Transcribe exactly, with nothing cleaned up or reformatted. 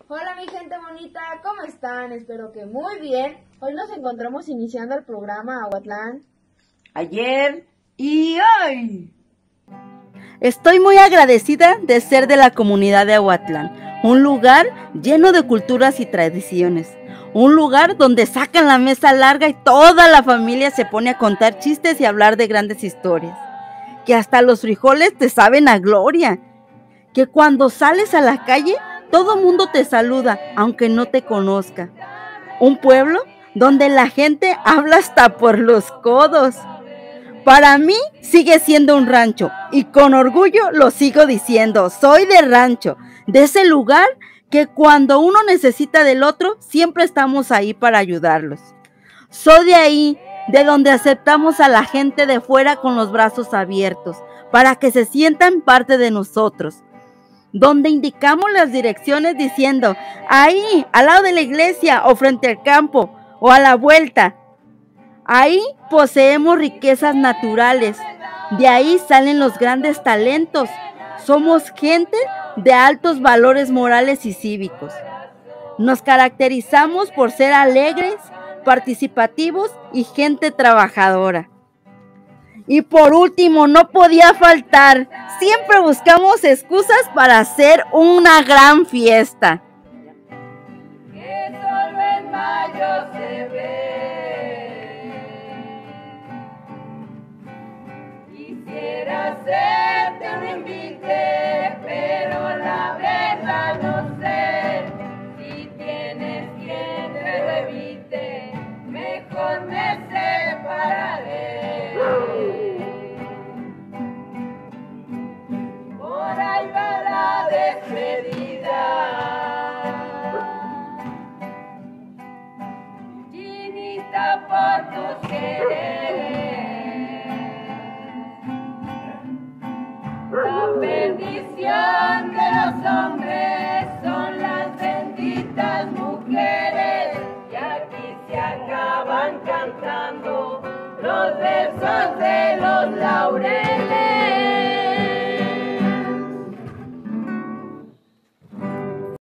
Hola mi gente bonita, ¿cómo están? Espero que muy bien. Hoy nos encontramos iniciando el programa Aguatlán. Ayer y hoy. Estoy muy agradecida de ser de la comunidad de Aguatlán, un lugar lleno de culturas y tradiciones, un lugar donde sacan la mesa larga y toda la familia se pone a contar chistes y hablar de grandes historias, que hasta los frijoles te saben a gloria, que cuando sales a la calle todo mundo te saluda aunque no te conozca, un pueblo donde la gente habla hasta por los codos. Para mí sigue siendo un rancho y con orgullo lo sigo diciendo, soy de rancho, de ese lugar que cuando uno necesita del otro, siempre estamos ahí para ayudarlos. Soy de ahí, de donde aceptamos a la gente de fuera con los brazos abiertos, para que se sientan parte de nosotros. Donde indicamos las direcciones diciendo, ahí, al lado de la iglesia o frente al campo o a la vuelta. Ahí poseemos riquezas naturales, de ahí salen los grandes talentos. Somos gente de altos valores morales y cívicos. Nos caracterizamos por ser alegres, participativos y gente trabajadora. Y por último, no podía faltar, siempre buscamos excusas para hacer una gran fiesta. Que solo en mayo se ve. Quisiera hacerte un invite, pero la verdad no sé si tienes quien te revite, mejor me separaré. Por ahí va la despedida, Chinita, por tus quereres. La bendición de los hombres son las benditas mujeres, y aquí se acaban cantando los versos de los laureles.